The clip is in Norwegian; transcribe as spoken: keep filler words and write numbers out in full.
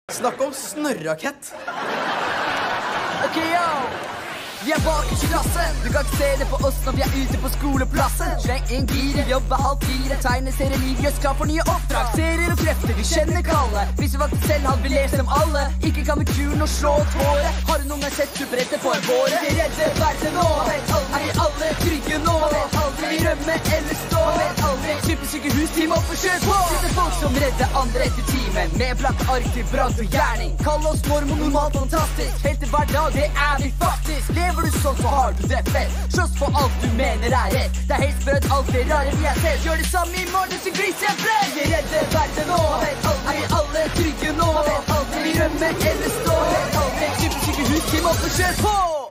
Snakk om snørrakett. Ok, yo! Vi er bakerst i klassen. Du kan ikke se det på oss når vi er ute på skoleplassen. Sleng en gir, jobbe halv fire. Tegneserier, gjørs klar for nye oppdrag. Serier og krefter, vi kjenner kallet. Hvis vi valgte selv, hadde vi lest dem alle. Ikke kan vi kuren og slå tåre. Har du noen gang sett superhette på en båre? Vi redder verden nå. Er vi alle trygge nå? Skal vi rømme eller stå? Supersykehus, team opp og kjør på. Sitter folk som redder andre etter timen. Med blanke ark til brand og gjerning. Kall oss mormon, normalt fantastisk. Helt til hver dag, det er vi faktisk. Lever du sånn, så har du det fett. Slåss for alt du mener er rett. Det er helt sprøtt, alt det rare vi har sett. Gjør det samme i morgen, så griser jeg frem. Vi redder verden nå. Er vi alle trygge nå? Skal vi rømme eller stå? Supersykehus, team opp og kjør på.